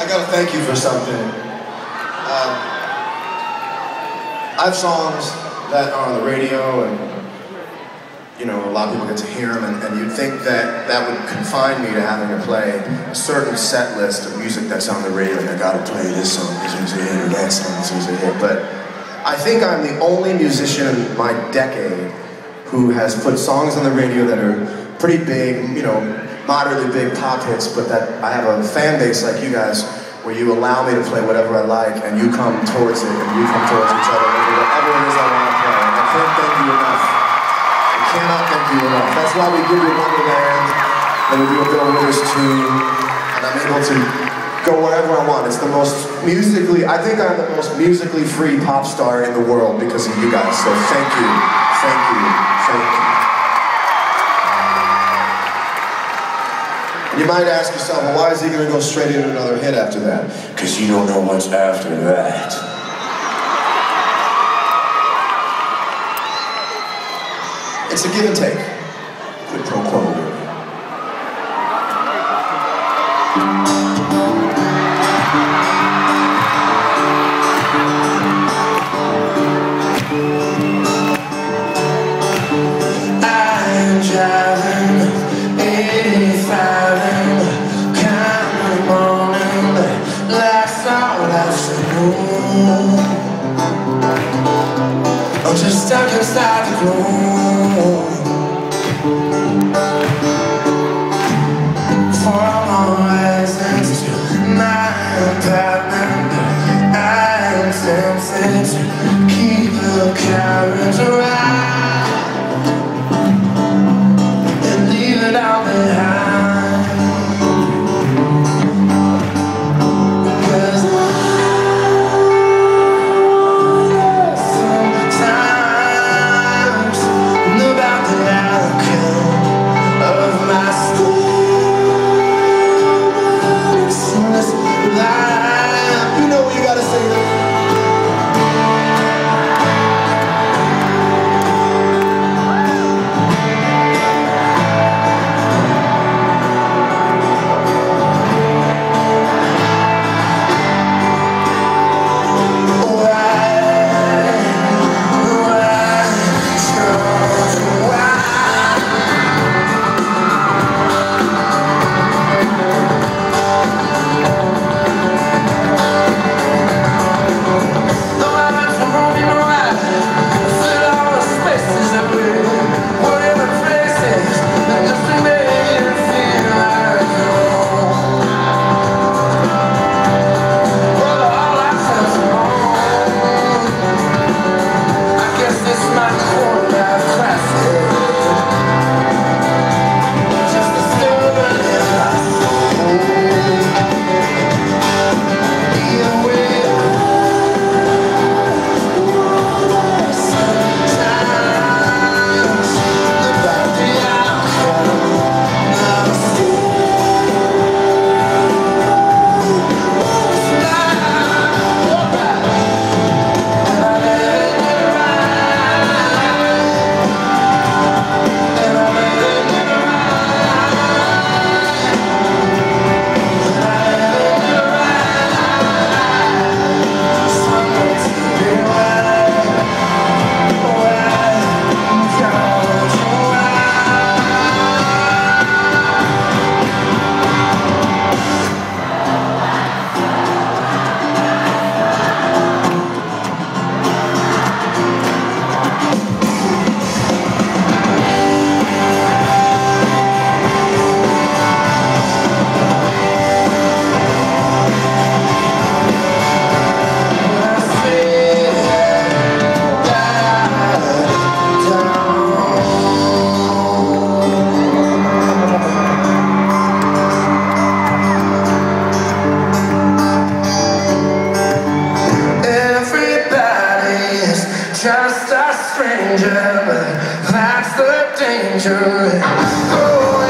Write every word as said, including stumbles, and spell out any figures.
gotta thank you for something. Um, I have songs that are on the radio, and you know, a lot of people get to hear them, and, and you'd think that that would confine me to having to play a certain set list of music that's on the radio, and I gotta play this song, this one's a hit, or that song, this one's a hit. But I think I'm the only musician in my decade who has put songs on the radio that are pretty big, you know, moderately big pop hits, but that I have a fan base like you guys, where you allow me to play whatever I like, and you come towards it, and you come towards each other, and whatever it is I want to play. And I can't thank you enough. I cannot thank you enough. That's why we give you Wonderland, and we do a Bill Withers tune, and I'm able to go wherever I want. It's the most musically, I think I'm the most musically free pop star in the world because of you guys, so thank you, thank you, thank you. You might ask yourself, well, why is he going to go straight into another hit after that? Because you don't know what's after that. It's a give and take. Quid pro quo. I'm driving eighty-five. I'm just stuck inside the room. Four more reasons to my apartment. I'm tempted to keep the carriage around and leave it all behind. Just a stranger, but that's the danger. Oh,